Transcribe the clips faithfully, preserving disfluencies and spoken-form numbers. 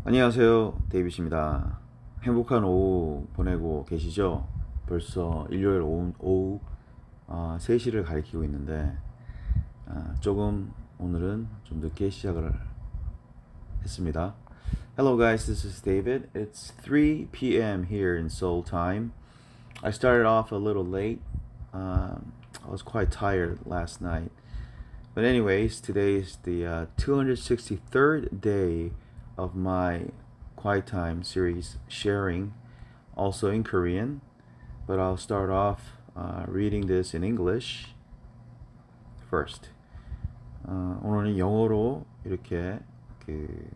안녕하세요, 데이빗입니다. 행복한 오후 보내고 계시죠? 벌써 일요일 오후, 오후 아, 세 시를 가리키고 있는데 아, 조금 오늘은 좀 늦게 시작을 했습니다. Hello guys, this is David. It's three p m here in Seoul time. I started off a little late. Um, I was quite tired last night. But anyways, today is the uh, two hundred sixty-third day of my Quiet Time series sharing, also in Korean. But I'll start off uh, reading this in English first. 어, 오늘은 영어로 이렇게 그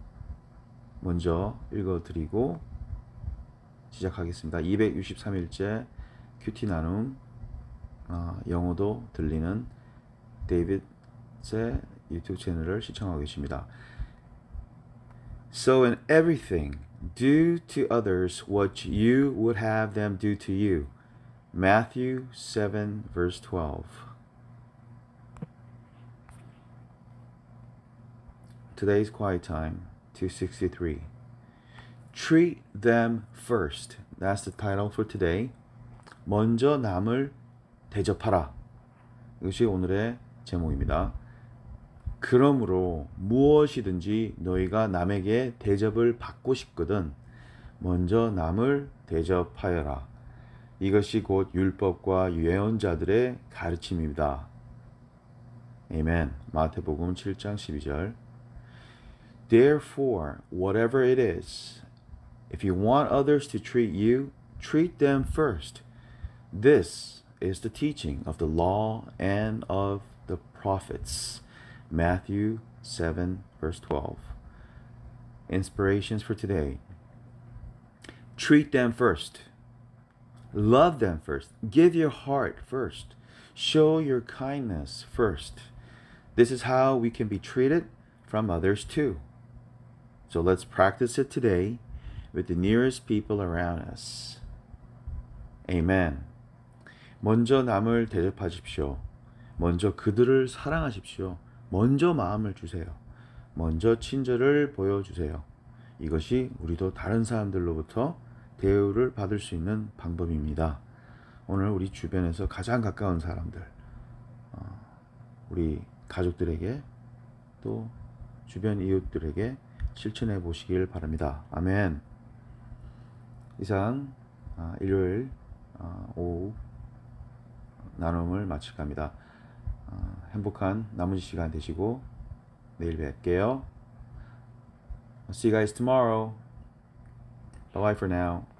먼저 읽어드리고 시작하겠습니다. 이백육십삼 일째 큐티 나눔 어, 영어도 들리는 데이빗의 유튜브 채널을 시청하고 계십니다. So in everything, do to others what you would have them do to you. Matthew seven, verse twelve. Today's quiet time, two sixty-three. Treat them first. That's the title for today. 먼저 남을 대접하라. 이것이 오늘의 제목입니다. 그러므로 무엇이든지 너희가 남에게 대접을 받고 싶거든 먼저 남을 대접하여라. 이것이 곧 율법과 예언자들의 가르침입니다. 아멘. 마태복음 칠 장 십이 절. Therefore, whatever it is, if you want others to treat you, treat them first. This is the teaching of the law and of the prophets. Matthew seven, verse twelve. Inspirations for today. Treat them first. Love them first. Give your heart first. Show your kindness first. This is how we can be treated from others too. So let's practice it today with the nearest people around us. Amen. 먼저 남을 대접하십시오. 먼저 그들을 사랑하십시오. 먼저 마음을 주세요. 먼저 친절을 보여주세요. 이것이 우리도 다른 사람들로부터 대우를 받을 수 있는 방법입니다. 오늘 우리 주변에서 가장 가까운 사람들, 우리 가족들에게 또 주변 이웃들에게 실천해 보시길 바랍니다. 아멘. 이상 일요일 오후 나눔을 마칠까 합니다. 행복한 나머지 시간 되시고 내일 뵐게요. I'll see you guys tomorrow. Bye bye for now.